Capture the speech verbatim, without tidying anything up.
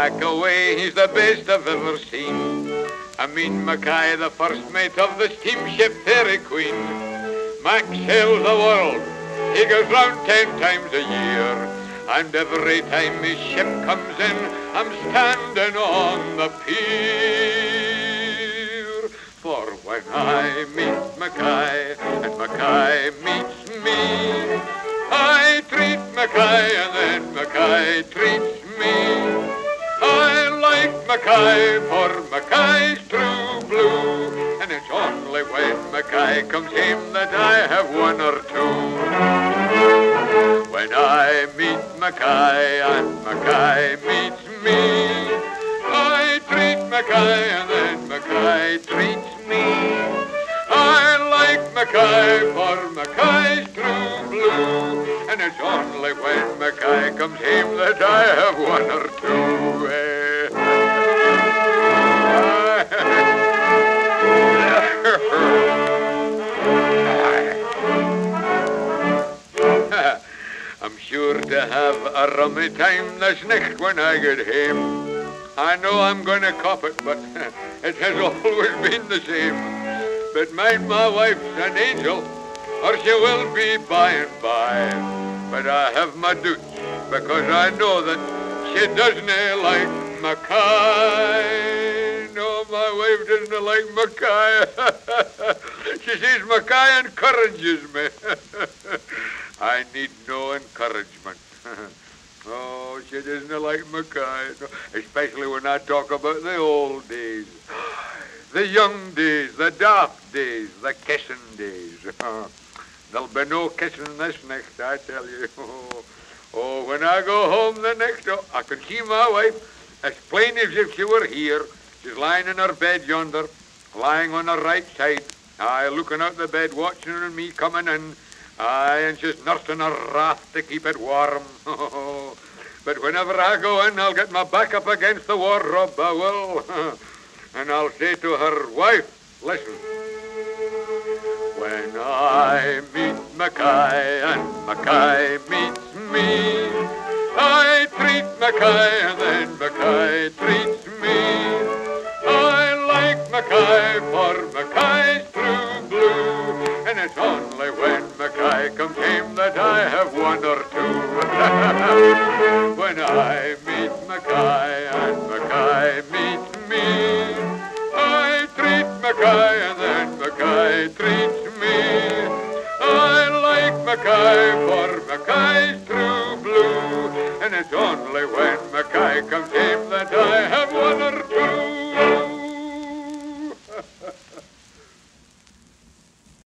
Mac away, he's the best I've ever seen. I mean Mackay, the first mate of the steamship Fairy Queen. Mac sails the world, he goes round ten times a year, and every time his ship comes in, I'm standing on the pier. For when I meet Mackay, and Mackay meets me, I treat Mackay, and then Mackay treats me. I like Mackay, for Mackay's true blue, and it's only when Mackay comes home that I have one or two. When I meet Mackay and Mackay meets me, I treat Mackay and then Mackay treats me. I like Mackay, for Mackay's true blue, and it's only when Mackay comes home that I have one or two. I'm sure to have a rummy time this next when I get home. I know I'm going to cop it, but it has always been the same. But mind my wife's an angel, or she will be by and by. But I have my doubts, because I know that she doesn't like Mackay. No, my wife doesn't like Mackay. She says Mackay encourages me. I need no encouragement. Oh, she doesn't like Mackay, no, especially when I talk about the old days. The young days, the daft days, the kissing days. There'll be no kissing this next, I tell you. Oh, oh, when I go home the next, oh, I can see my wife as plain as if she were here. She's lying in her bed yonder, lying on her right side. Aye, looking out the bed, watching me coming in. Aye, and she's nursing her wrath to keep it warm. But whenever I go in, I'll get my back up against the wardrobe, I will. And I'll say to her, wife, listen. When I meet Mackay and Mackay meets me, I treat Mackay and then Mackay treats me. I like Mackay, for Mackay's true blue, and it's only when Mackay comes home that I have one or two. When I meet Mackay and Mackay meets me, I treat Mackay and then Mackay treats me. I like Mackay, for Mackay's true blue, and it's only when Mackay comes home